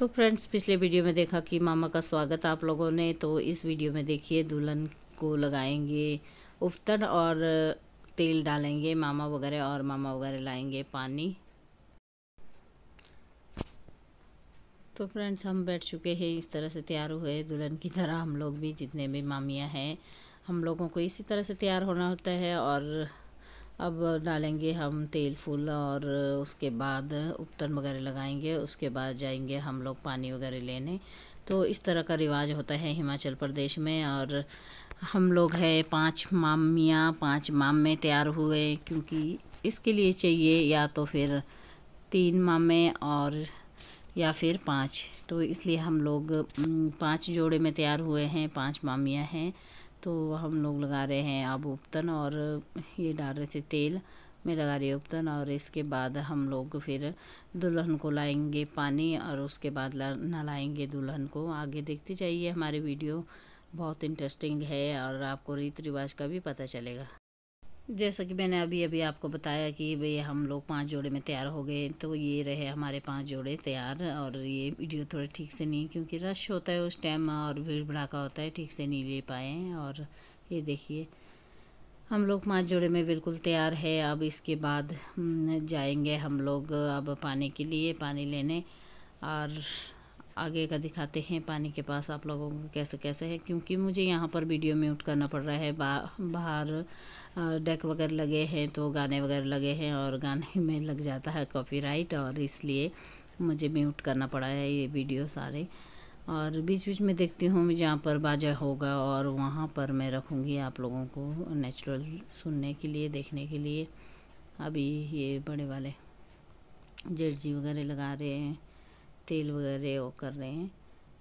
तो फ्रेंड्स, पिछले वीडियो में देखा कि मामा का स्वागत आप लोगों ने, तो इस वीडियो में देखिए दुल्हन को लगाएंगे उफ्तन और तेल डालेंगे मामा वगैरह, और मामा वगैरह लाएंगे पानी। तो फ्रेंड्स, हम बैठ चुके हैं, इस तरह से तैयार हुए दुल्हन की तरह। हम लोग भी, जितने भी मामियाँ हैं, हम लोगों को इसी तरह से तैयार होना होता है। और अब डालेंगे हम तेल फूल, और उसके बाद उपटन वगैरह लगाएंगे। उसके बाद जाएंगे हम लोग पानी वगैरह लेने। तो इस तरह का रिवाज होता है हिमाचल प्रदेश में। और हम लोग हैं 5 मामियाँ, 5 मामे तैयार हुए, क्योंकि इसके लिए चाहिए या तो फिर 3 मामे और या फिर 5। तो इसलिए हम लोग 5 जोड़े में तैयार हुए हैं, 5 मामियाँ हैं। तो हम लोग लगा रहे हैं अब उपटन, और ये डाल रहे थे तेल में, लगा रही है उपटन। और इसके बाद हम लोग फिर दुल्हन को लाएंगे पानी, और उसके बाद नहलाएंगे दुल्हन को। आगे देखते जाइए, हमारे वीडियो बहुत इंटरेस्टिंग है और आपको रीति रिवाज का भी पता चलेगा। जैसा कि मैंने अभी अभी आपको बताया कि भाई हम लोग 5 जोड़े में तैयार हो गए। तो ये रहे हमारे 5 जोड़े तैयार। और ये वीडियो थोड़ा ठीक से नहीं, क्योंकि रश होता है उस टाइम और भीड़ भड़ाका होता है, ठीक से नहीं ले पाए। और ये देखिए हम लोग 5 जोड़े में बिल्कुल तैयार है। अब इसके बाद जाएंगे हम लोग अब पानी के लिए, पानी लेने। और आगे का दिखाते हैं पानी के पास आप लोगों को कैसे कैसे है, क्योंकि मुझे यहाँ पर वीडियो म्यूट करना पड़ रहा है। बाहर डेक वगैरह लगे हैं, तो गाने वगैरह लगे हैं, और गाने में लग जाता है कॉपीराइट, और इसलिए मुझे म्यूट करना पड़ा है ये वीडियो सारे। और बीच बीच में देखती हूँ जहाँ पर बाजा होगा, और वहाँ पर मैं रखूँगी आप लोगों को नेचुरल सुनने के लिए, देखने के लिए। अभी ये बड़े वाले जेठ जी वगैरह लगा रहे हैं, तेल वगैरह वो कर रहे हैं।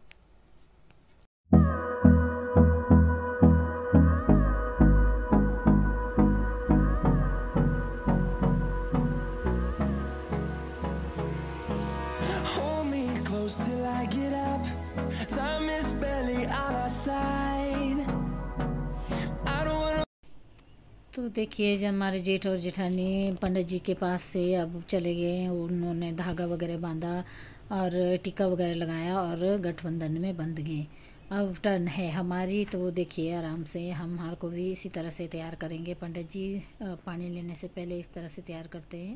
तो देखिए, जब हमारे जेठ और जेठानी पंडित जी के पास से अब चले गए, उन्होंने धागा वगैरह बांधा और टीका वगैरह लगाया और गठबंधन में बंध गए। अब टर्न है हमारी। तो देखिए आराम से हम हार को भी इसी तरह से तैयार करेंगे। पंडित जी पानी लेने से पहले इस तरह से तैयार करते हैं।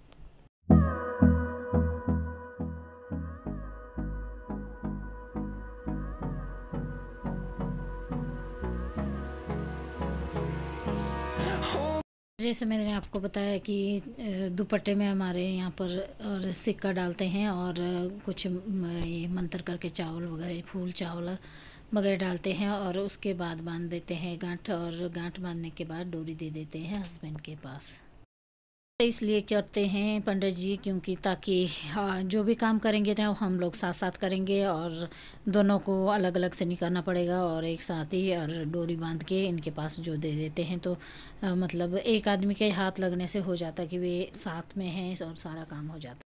जैसे मैंने आपको बताया कि दुपट्टे में हमारे यहाँ पर और सिक्का डालते हैं, और कुछ ये मंत्र करके चावल वगैरह, फूल चावल वगैरह डालते हैं, और उसके बाद बांध देते हैं गांठ। और गांठ बांधने के बाद डोरी दे देते हैं हस्बैंड के पास। इसलिए करते हैं पंडित जी, क्योंकि ताकि जो भी काम करेंगे तो हम लोग साथ साथ करेंगे, और दोनों को अलग अलग से नहीं करना पड़ेगा, और एक साथ ही और डोरी बांध के इनके पास जो दे देते हैं। तो मतलब एक आदमी के हाथ लगने से हो जाता कि वे साथ में हैं और सारा काम हो जाता।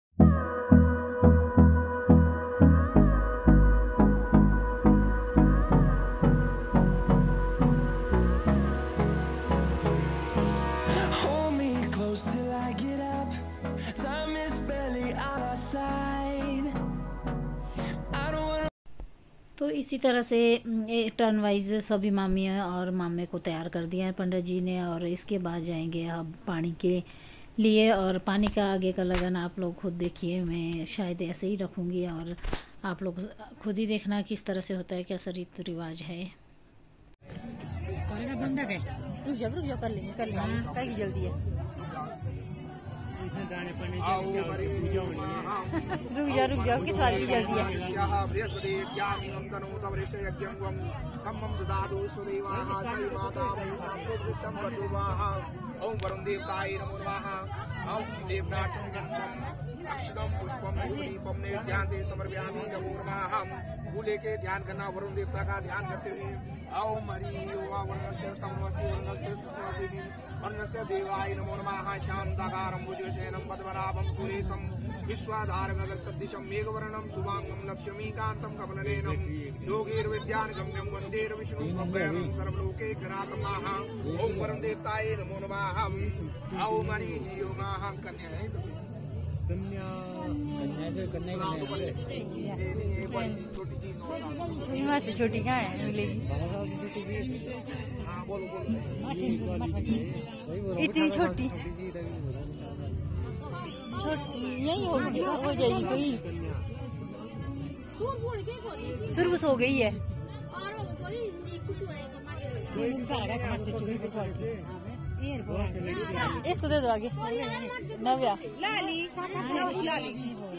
तो इसी तरह से टर्न वाइज सभी मामियाँ और मामे को तैयार कर दिया है पंडित जी ने। और इसके बाद जाएंगे अब पानी के लिए, और पानी का आगे का लगन आप लोग खुद देखिए। मैं शायद ऐसे ही रखूँगी, और आप लोग खुद ही देखना किस तरह से होता है, कैसा रीति रिवाज है। रुक जाओ कर लेंगे क्या की जल्दी है। रुक जाओ किस बात की जल्दी है। ओम वरुण देवताय नमो नमः। ओम देवनाथं गन्धं अक्षतं पुष्पं धूपदीपं निर्ध्यान्ते समर्पयामि नमो नमः। फूले के ध्यान करना, वरुण देवता का ध्यान करते हुए ओम हरि ओम वर्णस्य स्तम्भस्य वर्णस्य स्तम्भस्य वर्णस्य देवाय नमो नमः। शान्ताकारं भुजगशयनं पद्मनाभं सुरेशं विश्वाधारगगनसदृशं मेघवर्णं शुभांगं लक्ष्मीकान्तं कमलनयनं योगैर्विद्यान् गम्यं वन्दे विष्णुं भव्यं सर्वलोके गणातमाः। ओम वरुण देवताय नमो नमः। ओम हरि ओम। कन्या है, कन्या कन्या छोटी चीज 9 साल। वहाँ से छोटी कहाँ है मिलेगी? हाँ बोलो बोलो। इतनी छोटी छोटी यही हो जाएगी कोई सुरबुस हो गई है। इसको दे दो आगे नव्या लाली लाली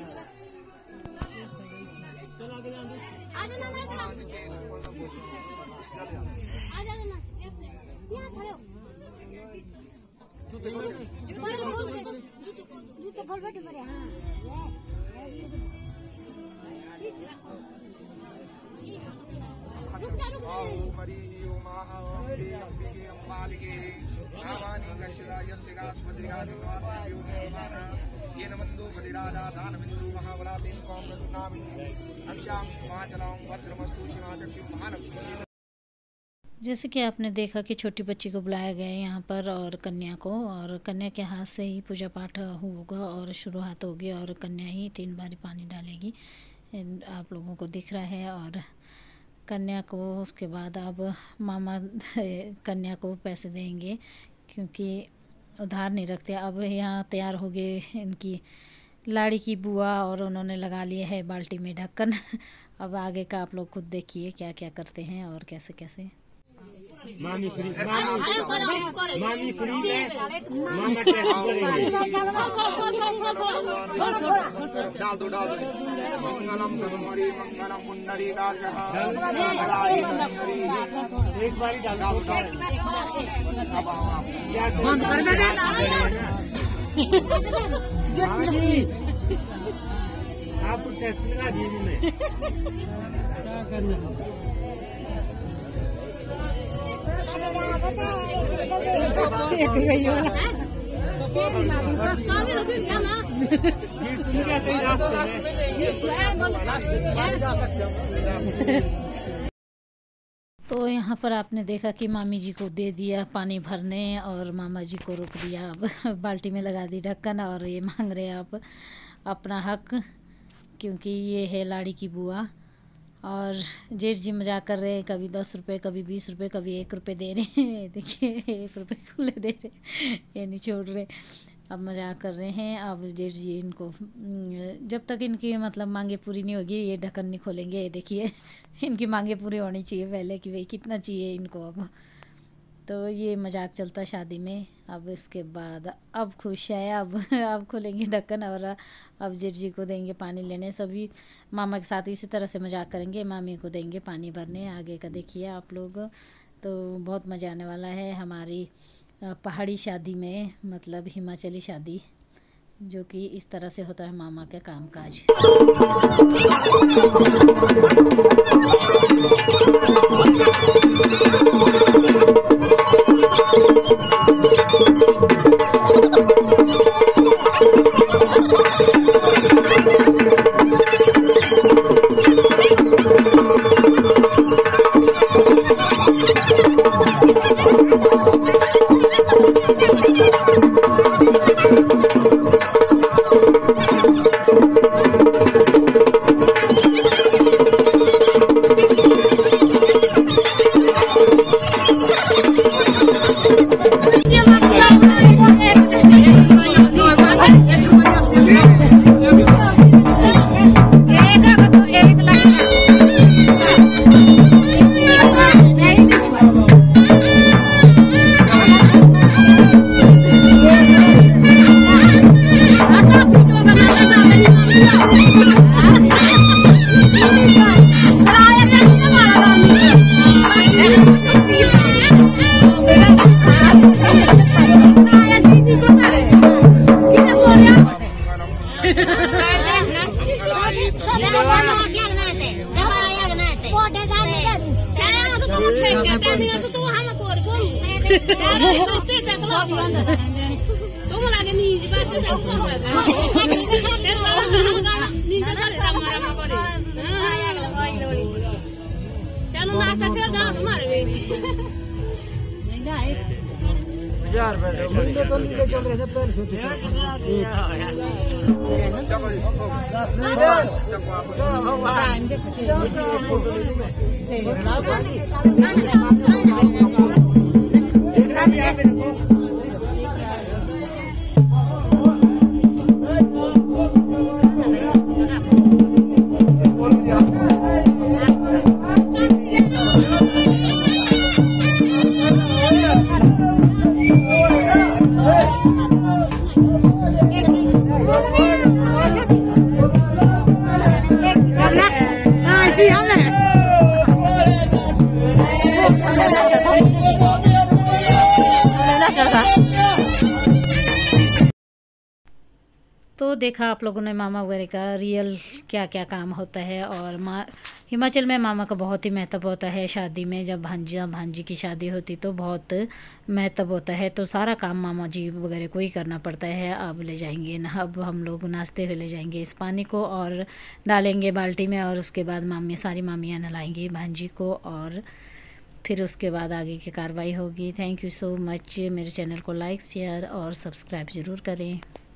जैसे कि आपने देखा कि छोटी बच्ची को बुलाया गया है यहाँ पर और कन्या को, और कन्या के हाथ से ही पूजा पाठ होगा और शुरुआत होगी और कन्या ही 3 बार पानी डालेगी, आप लोगों को दिख रहा है। और कन्या को उसके बाद अब मामा कन्या को पैसे देंगे क्योंकि उधार नहीं रखते। अब यहाँ तैयार हो गए इनकी लाड़ी की बुआ और उन्होंने लगा लिया है बाल्टी में ढक्कन। अब आगे का आप लोग खुद देखिए क्या क्या करते हैं और कैसे कैसे। मामी फ्री मामी फ्री है मामा टेस्ट करेंगे। डाल दो मंगलम तनुहरि मंगलम पुंडरीकाक्षः एक बार डाल दो बंद कर आप टैक्स लगा दीजिए क्या करना तो यहाँ पर आपने देखा कि मामी जी को दे दिया पानी भरने और मामा जी को रोक दिया। अब बाल्टी में लगा दी ढक्कन और ये मांग रहे हैं आप अपना हक, क्योंकि ये है लाड़ी की बुआ। और जेठ जी मजाक कर रहे हैं, कभी 10 रुपये, कभी 20 रुपये, कभी 1 रुपये दे रहे हैं। देखिए 1 रुपये खुले दे रहे, ये नहीं छोड़ रहे। अब मजाक कर रहे हैं। अब जेठ जी इनको जब तक इनकी मतलब मांगे पूरी नहीं होगी ये ढक्कन नहीं खोलेंगे। ये देखिए इनकी मांगे पूरी होनी चाहिए पहले कि भाई कितना चाहिए इनको। अब तो ये मजाक चलता शादी में। अब इसके बाद अब खुश है, अब खोलेंगे ढक्कन और अब जेठ जी को देंगे पानी लेने। सभी मामा के साथ इसी तरह से मजाक करेंगे, मामी को देंगे पानी भरने। आगे का देखिए आप लोग, तो बहुत मज़ा आने वाला है हमारी पहाड़ी शादी में, मतलब हिमाचली शादी, जो कि इस तरह से होता है मामा का कामकाज। नीले तो नीले चल रहे थे पैर से तो देखा आप लोगों ने मामा वगैरह का रियल क्या क्या काम होता है। और हिमाचल में मामा का बहुत ही महत्व होता है। शादी में जब भांजा भांजी की शादी होती तो बहुत महत्व होता है, तो सारा काम मामा जी वगैरह को ही करना पड़ता है। अब ले जाएंगे ना, अब हम लोग नाश्ते हुए ले जाएंगे इस पानी को और डालेंगे बाल्टी में, और उसके बाद सारी मामियाँ नहलाएंगी भांजी को, और फिर उसके बाद आगे की कार्रवाई होगी। Thank you so much. मेरे चैनल को लाइक शेयर और सब्सक्राइब ज़रूर करें।